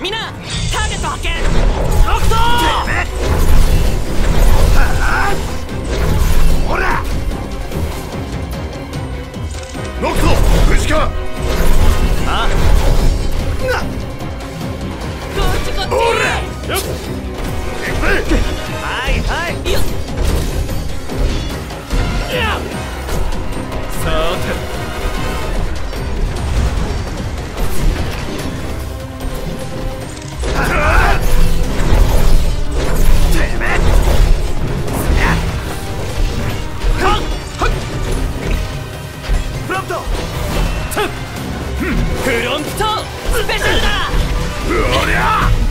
みんなターゲット発見。ロクトほらノクト無事か。 あこっちこっち。 ほらよっはいはいよっさてプロンプトフロンプトスペシャルだ。 おりゃ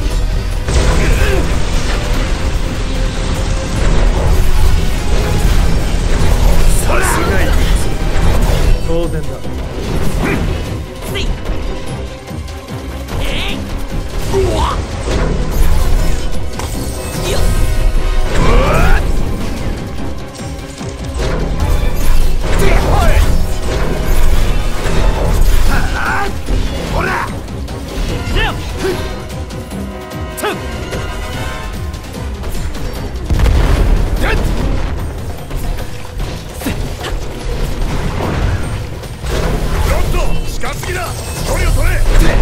さすがいい当然だ。 スイうわよっほら近すぎだ。距離を取れ。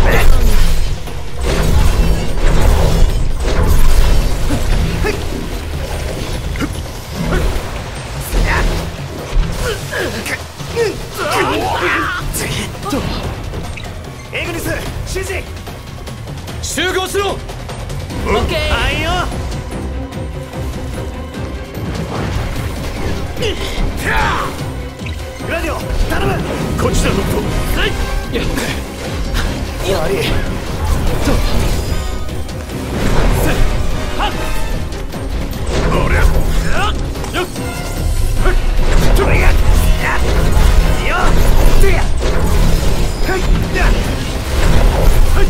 エグニス指示集合しろ。オッケー。はいよ。 グラディオ頼む。こっちだノクト。はい終わり。おりゃよっトリガーよっでやはいやはい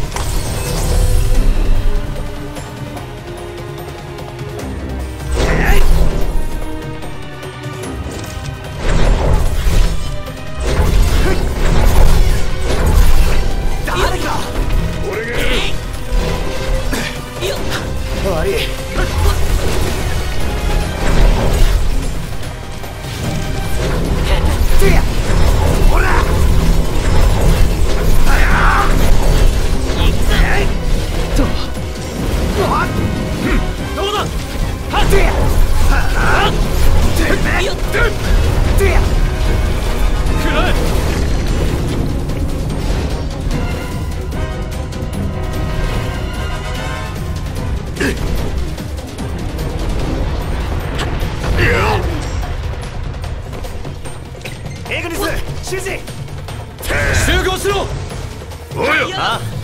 終わり。ほらどうだ。はってやはっよっでやくらえ。エグニス指示集合しろ。おいよ。